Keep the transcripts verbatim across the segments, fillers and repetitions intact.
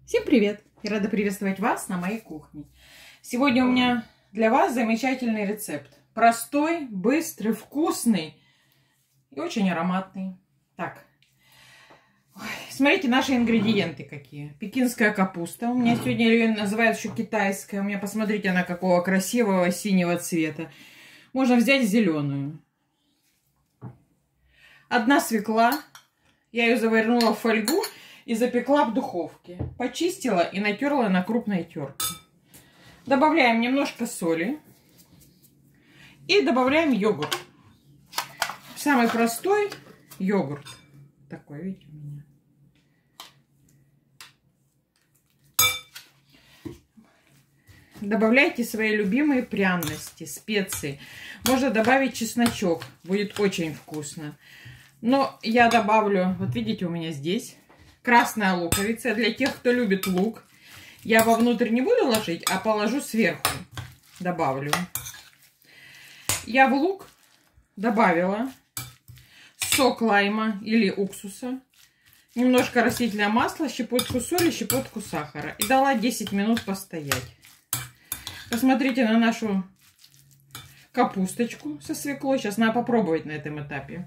Всем привет! Я рада приветствовать вас на моей кухне. Сегодня у меня для вас замечательный рецепт. Простой, быстрый, вкусный и очень ароматный. Так, ой, смотрите наши ингредиенты какие. Пекинская капуста. У меня сегодня ее называют еще китайская. У меня, посмотрите, она какого красивого синего цвета. Можно взять зеленую. Одна свекла. Я ее завернула в фольгу и запекла в духовке. Почистила и натерла на крупной терке. Добавляем немножко соли. И добавляем йогурт. Самый простой йогурт. Такой, видите, у меня. Добавляйте свои любимые пряности, специи. Можно добавить чесночок. Будет очень вкусно. Но я добавлю, вот видите, у меня здесь красная луковица. Для тех, кто любит лук, я вовнутрь не буду ложить, а положу сверху. Добавлю. Я в лук добавила сок лайма или уксуса, немножко растительное масло, щепотку соли, щепотку сахара. И дала десять минут постоять. Посмотрите на нашу капусточку со свеклой. Сейчас надо попробовать на этом этапе.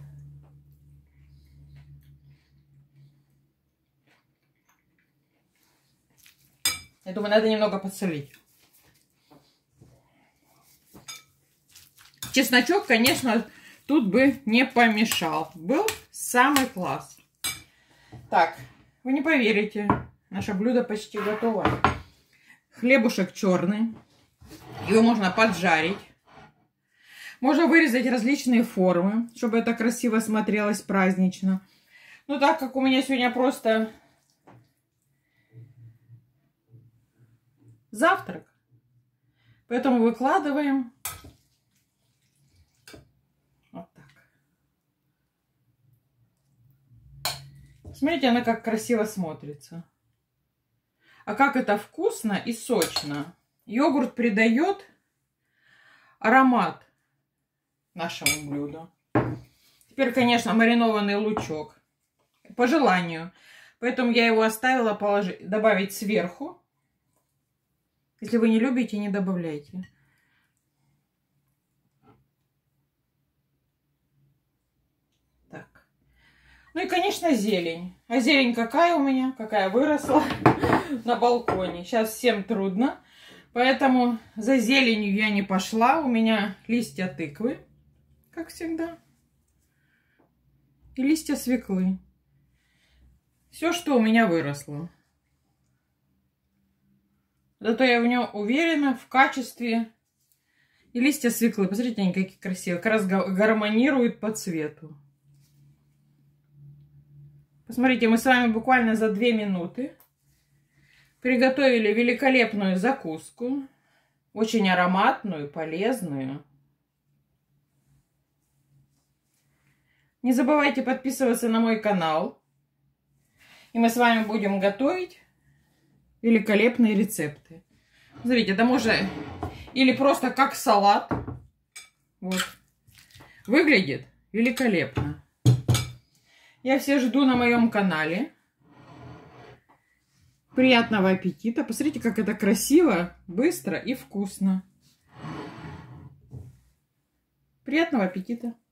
Я думаю, надо немного подсолить. Чесночок, конечно, тут бы не помешал. Был самый класс. Так, вы не поверите, наше блюдо почти готово. Хлебушек черный. Его можно поджарить. Можно вырезать различные формы, чтобы это красиво смотрелось празднично. Но так как у меня сегодня просто завтрак, поэтому выкладываем вот так. Смотрите, она как красиво смотрится. А как это вкусно и сочно. Йогурт придает аромат нашему блюду. Теперь, конечно, маринованный лучок. По желанию. Поэтому я его оставила положить, добавить сверху. Если вы не любите, не добавляйте. Так. Ну и, конечно, зелень. А зелень какая у меня? Какая выросла на балконе. Сейчас всем трудно. Поэтому за зеленью я не пошла. У меня листья тыквы, как всегда. И листья свеклы. Все, что у меня выросло. Зато я в нем уверена в качестве. И листья свеклы. Посмотрите, они какие красивые. Как раз гармонируют по цвету. Посмотрите, мы с вами буквально за две минуты приготовили великолепную закуску. Очень ароматную, полезную. Не забывайте подписываться на мой канал. И мы с вами будем готовить великолепные рецепты. Смотрите, это можно или просто как салат. Вот. Выглядит великолепно. Я всех жду на моем канале. Приятного аппетита. Посмотрите, как это красиво, быстро и вкусно. Приятного аппетита.